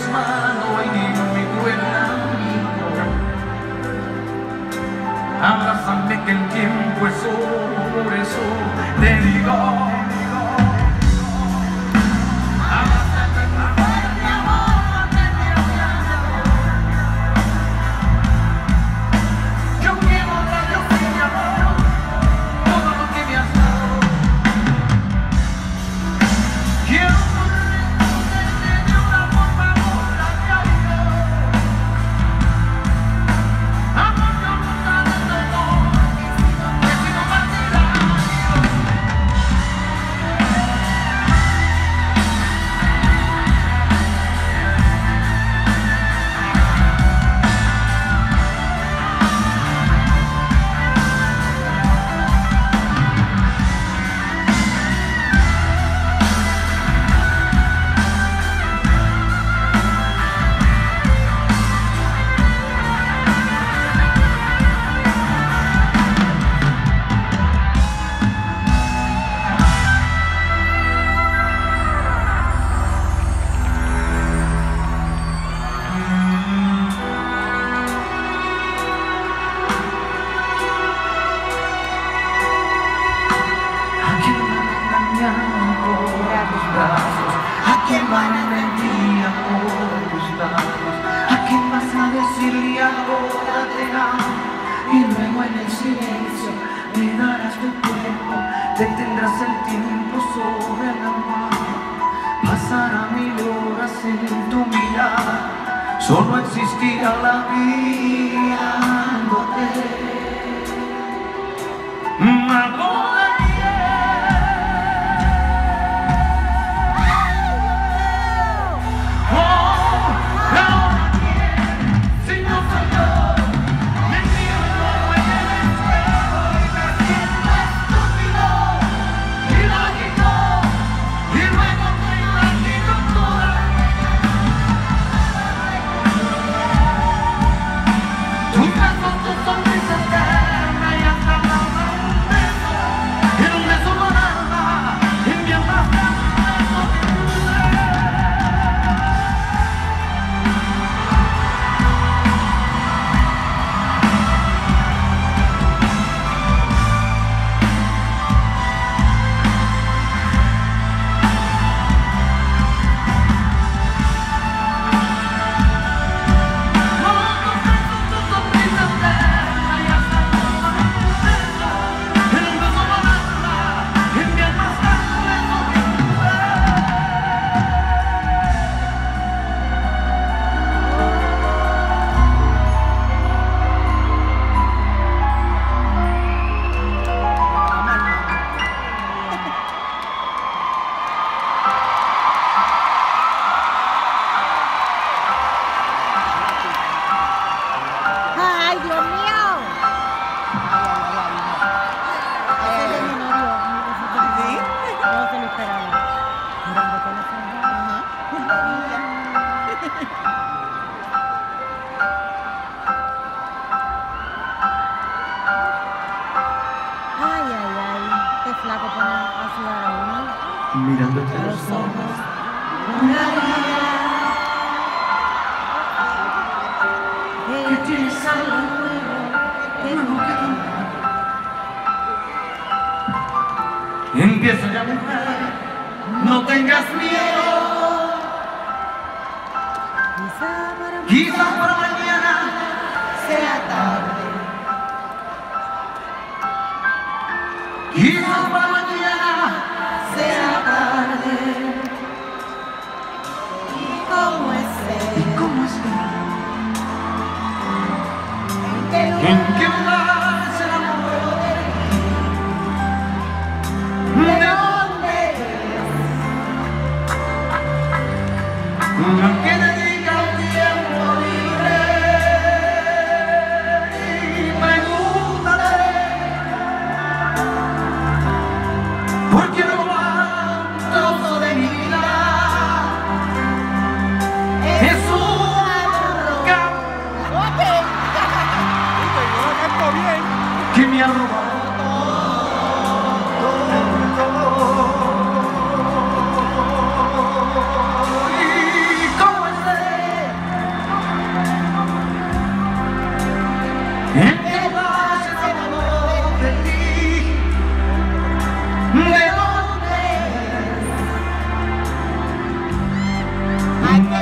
mano y mi buen amigo, abrázame que el tiempo es oro, por eso te digo. ¿A quién van a mentir por tus labios? ¿A quién vas a decirle ahora te amo? Y luego en el silencio me darás tu cuerpo, detendrás el tiempo sobre la mano. Pasará 1000 horas en tu mirada, solo existirá la vida dándote. Mirándote a los ojos, una vida que tienes algo nuevo que tomar. Empieza ya, mujer, no tengas miedo. Quizás para mañana sea tarde. Quizás para mañana sea tarde. ¿Y cómo es él? ¿Y cómo es él? ¿En qué lugar? ¿En qué lugar se enamoró de ¿De dónde él? ¿A qué dedica un tiempo libre? Y pregúntale ¿por qué no va un trozo de mi vida? Es un que me ha robado todo. ¿Y cómo es ¿A quién